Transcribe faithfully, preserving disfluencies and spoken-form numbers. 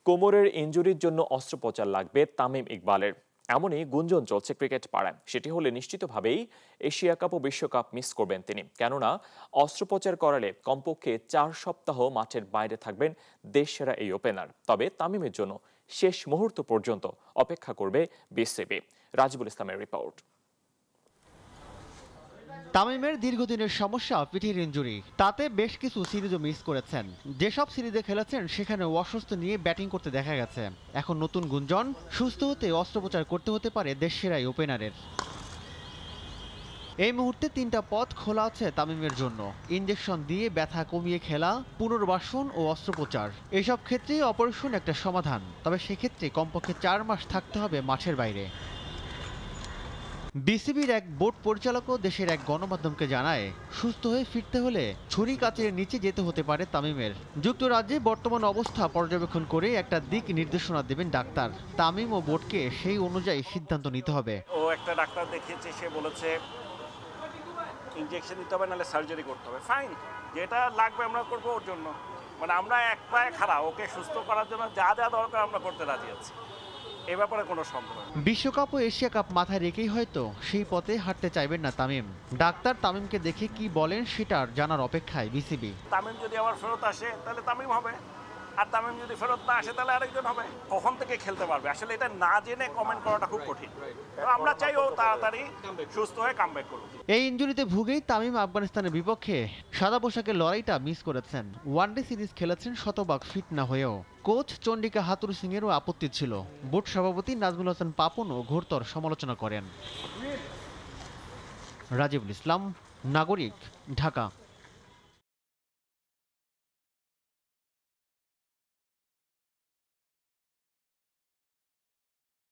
কোমরের ইনজুরির জন্য অস্ত্রোপচার লাগবে তামিম ইকবালের, এমনই গুঞ্জন চলছে ক্রিকেট পাড়ায়। সেটি হলে নিশ্চিতভাবেই এশিয়া কাপ ও বিশ্বকাপ মিস করবেন তিনি, কেননা অস্ত্রোপচার করালে কমপক্ষে চার সপ্তাহ মাঠের বাইরে থাকবেন দেশসেরা এই ওপেনার। তবে তামিমের জন্য শেষ মুহূর্ত পর্যন্ত অপেক্ষা করবে বিসিবি। রাজিবুল ইসলামের রিপোর্ট। তামিমের দীর্ঘদিনের সমস্যা পিঠের ইনজুরি, তাতে বেশ কিছু সিরিজও মিস করেছেন। যেসব সিরিজে খেলেছেন সেখানে অসুস্থ নিয়ে ব্যাটিং করতে দেখা গেছে। এখন নতুন গুঞ্জন, সুস্থ হতে অস্ত্রোপচার করতে হতে পারে দেশসেরা এই ওপেনারের। এই মুহূর্তে তিনটা পথ খোলা আছে তামিমের জন্য: ইনজেকশন দিয়ে ব্যথা কমিয়ে খেলা, পুনর্বাসন ও অস্ত্রোপচার। এসব ক্ষেত্রেই অপারেশন একটা সমাধান, তবে সেক্ষেত্রে কমপক্ষে চার মাস থাকতে হবে মাঠের বাইরে। বিসিবির এক বোর্ড পরিচালকও দেশের এক গণমাধ্যমকে জানায়, সুস্থ হয়ে ফিরতে হলে ছুরি কাচের নিচে যেতে হতে পারে তামিমের। যুক্তরাজ্যে বর্তমান অবস্থা পর্যবেক্ষণ করে একটা দিক নির্দেশনা দেবেন ডাক্তার। তামিম ও বোর্ডকে সেই অনুযায়ী সিদ্ধান্ত নিতে হবে। ও একটা ডাক্তার দেখিয়েছে, সে বলেছে ইনজেকশন দিতে হবে, নাহলে সার্জারি করতে হবে। ফাইন, যেটা লাগবে আমরা করবো ওর জন্য। মানে আমরা এক পায়ে খাড়া, ওকে সুস্থ করার জন্য যা যা দরকার আমরা করতে রাজি আছি। এ ব্যাপারে কোনো সন্দেহ নেই। বিশ্বকাপ ও এশিয়া কাপ মাথায় রেখেই হয়তো সেই পথে হাঁটতে চাইবেন না তামিম। ডাক্তার তামিমকে দেখে কি বলেন সেটার জানার অপেক্ষায় বিসিবি। তামিম যদি আবার ফেরত আসে তাহলে তামিম হবে, আর তামিম যদি ফেরত না আসে তাহলে আরেকজন হবে। কখন থেকে খেলতে পারবে আসলে এটা না জেনে কমেন্ট করাটা খুব কঠিন। আমরা চাই ও তাড়াতাড়ি সুস্থ হয়ে কামব্যাক করুক। এই ইনজুরিতে ভুগেই তামিম আফগানিস্তানের বিপক্ষে সাদা পোশাকের লড়াইটা মিস করেছেন। ওয়ানডে সিরিজ খেলেছেন শতভাগ ফিট না হয়েও। কোচ চন্ডিকা হাতুরু সিং এরও আপত্তি ছিল। বোর্ড সভাপতি নাজমুল হাসান পাপনও ঘোরতর সমালোচনা করেন। রাজিবুল ইসলাম, নাগরিক, ঢাকা।